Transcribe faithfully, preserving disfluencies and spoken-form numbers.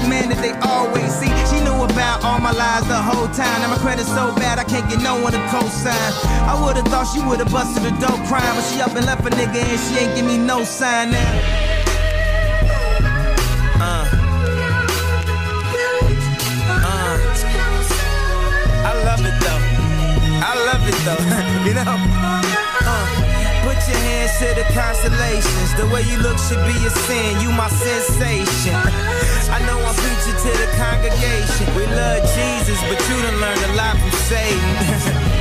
the man that they always see. She knew about all my lies the whole time. Now my credit's so bad I can't get no one to co-sign. I would've thought she would've busted a dope crime, but she up and left a nigga and she ain't give me no sign now. Uh. Uh. I love it though. I love it though. You know? Uh. Put your hands to the constellations. The way you look should be a sin. You my sensation. I know I'm preaching to the congregation. We love Jesus, but you done learned a lot from Satan.